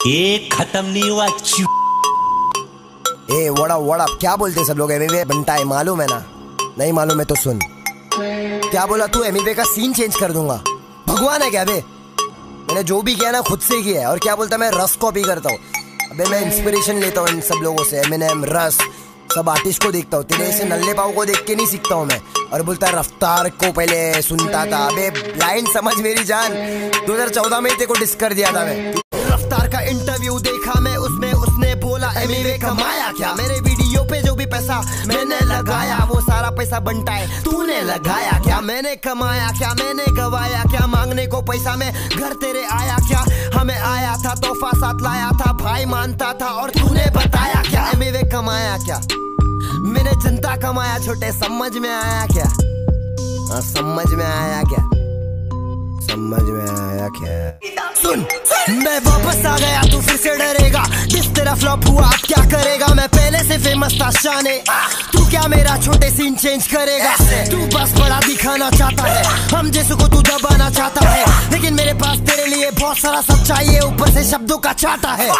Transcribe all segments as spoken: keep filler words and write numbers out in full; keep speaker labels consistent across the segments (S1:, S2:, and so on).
S1: ये खत्म नहीं हुआ।
S2: ए वड़ा वड़ा क्या बोलते सब लोग? एमिवे बनता है मालूम है ना? नहीं मालूम है तो सुन। क्या बोला तू? एमिवे का सीन चेंज कर दूंगा? भगवान है क्या बे? मैंने जो भी किया ना खुद से किया है। और क्या बोलता मैं रस कॉपी करता हूँ। अबे मैं इंस्पिरेशन लेता हूँ इन सब लोगों से। एमिनेम, रस, सब आर्टिस्ट को देखता हूँ। तेरे ऐसे नल्ले पाव को देख के नहीं सीखता हूँ मैं। और बोलता है रफ्तार को पहले सुनता था। अबे लाइन समझ मेरी जान, दो हज़ार चौदह में तेरे को डिस कर दिया था मैं। रफ्तार का इंटरव्यू देखा मैं, उसमें उसने बोला एमिवे कमाया क्या? मेरे वीडियो पे जो भी पैसा मैंने लगाया वो सारा पैसा बनता है तूने लगाया क्या? मैंने कमाया क्या? मैंने गवाया क्या? मांगने को पैसा में घर तेरे आया क्या? हमें आया था तोहफा साथ लाया था, भाई मानता था और तूने बताया क्या? एमिवे कमाया क्या? मैंने जनता कमाया छोटे, समझ में आया क्या? हाँ समझ में आया क्या? समझ में आया क्या? सुन, मैं वापस आ गया, तू फिर से डरेगा। जिस तेरा फ्लॉप हुआ अब क्या करेगा? मैं पहले से फेमस था शाने, तू क्या मेरा छोटे सीन चेंज करेगा? तू बस बड़ा दिखाना चाहता है, हम जैसे को तू दबाना चाहता है। लेकिन मेरे पास तेरे लिए बहुत सारा सब चाहिए, ऊपर से शब्दों का चाटा है।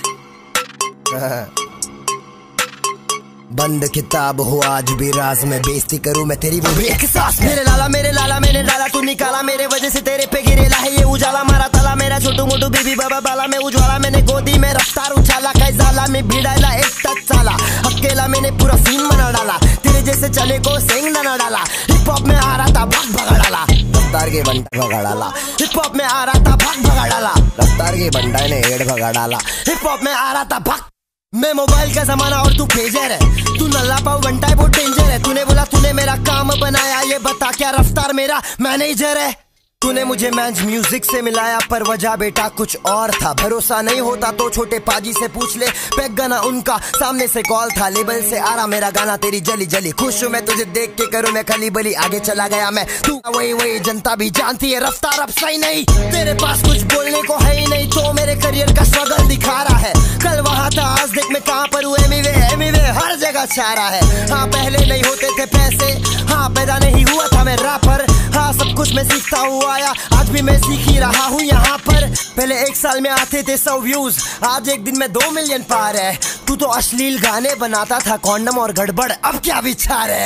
S2: बंद किताब हो आज भी राज में, बेइज्जती करूं मैं तेरी वो भी एक सांस। मेरे लाला मेरे लाला मैंने डाला तू निकाला, मेरे वजह से तेरे पे गिरेला है ये उजाला। मारा ताला मेरा छोटू मोटू बीबी बाबा बाला में उज्वाला। मैंने गोदी में रफ्तार उछाला, कैजाला में भिड़ाला एक टच साला। अकेला मैंने पूरा सीन बना डाला, तेरे जैसे चले को सेंग ना डाला। हिप हॉप में आ रहा था भाग भगा डाला, रफ्तार के बंटा भगा डाला। हिप हॉप में आ रहा था भाग भगा डाला, रफ्तार के बंटा ने हेड भगा डाला। हिप हॉप में आ रहा था भाग। मैं मोबाइल का जमाना और तू पेजर है, तू नल्ला पाव बनता है वो डेंजर है। तूने बोला तूने मेरा काम बनाया, ये बता क्या रफ्तार मेरा मैनेजर है? तूने मुझे मैच म्यूजिक से मिलाया पर वजह बेटा कुछ और था। भरोसा नहीं होता तो छोटे पाजी से पूछ ले, पैक गाना उनका सामने से कॉल था। लेबल से आ रहा मेरा गाना तेरी जली जली, खुश हूँ मैं तुझे देख के करूँ मैं खली बली। आगे चला गया मैं, तू वही वही जनता भी जानती है रफ्तार अब सही नहीं। तेरे पास कुछ बोलने को है ही नहीं, तो मेरे करियर का स्ट्रगल दिखा रहा है। कल वहाँ था आज देख मैं कहाँ पर हूँ। एमिवे एमिवे हर जगह छा रहा है। हाँ पहले नहीं होते थे पैसे, हाँ पैदा नहीं हुआ था मैं रैपर। हाँ सब कुछ मैं सीखता हुआ आया, आज भी मैं सीख ही रहा हूँ यहाँ पर। पहले एक साल में आते थे सौ व्यूज, आज एक दिन में दो मिलियन पार है। तू तो अश्लील गाने बनाता था, कॉन्डम और गड़बड़ अब क्या विचार है?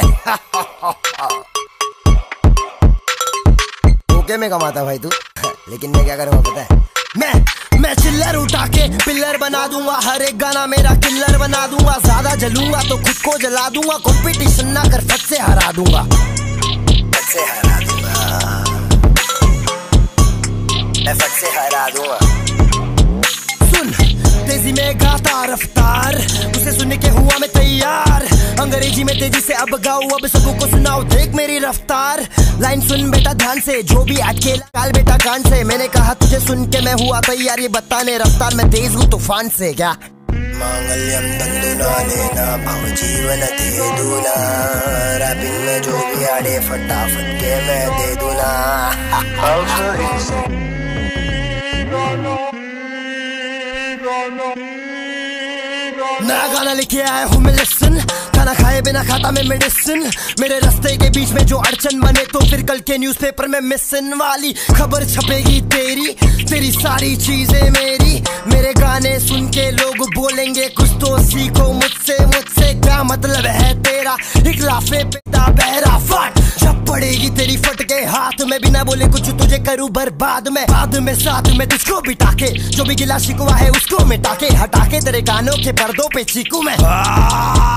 S2: ओके में कमाता भाई तू, लेकिन मैं क्या करूँगा पता है? मैं मैं चिल्लर उठा के पिल्लर बना दूंगा, हर एक गाना मेरा किल्लर बना दूंगा। ज्यादा जलूंगा तो खुद को जला दूंगा, कंपटीशन ना कर फट से हरा दूंगा, फट से हरा दूंगा, मैं फट से हरा दूंगा। सुन तेजी में गाता रफ्तार, उसे सुनने के हुआ मैं तैयार। अंग्रेजी में तेजी से अब गाऊं, अब सबको सुनाओ देख मेरी रफ्तार। लाइन सुन बेटा ध्यान से, जो भी अकेला काल बेटा कान से। मैंने कहा तुझे सुन के मैं हुआ तैयार, ये बताने रफ्तार मैं तेज हूँ तूफान से। क्या मांगल्यम तंदुना देना भव जीवन दे दूना, रैपिंग में जो भी आड़े फटाफट के मैं दे दूना। नया गाना लेके आया हूँ मैं लिसन, खाना खाए बिना खाता मैं मेडिसिन। मेरे रास्ते के बीच में जो अड़चन बने तो फिर कल के न्यूज़पेपर में मिसन वाली खबर छपेगी तेरी, तेरी सारी चीजें मेरी। मेरे गाने सुन के लोग बोलेंगे कुछ तो सीखो मुझसे, मुझसे क्या मतलब है तेरा? एक लाफे पेटा बहरा फट, जब पड़ेगी तेरी फट के हाथ में, बिना बोले कुछ तुझे करूँ बर्बाद में। बाद में साथ में तुझको बिठा के, जो भी गिला शिकवा है उसको मिटा के, हटा के तेरे कानों के पर्दों पे चीकू मैं।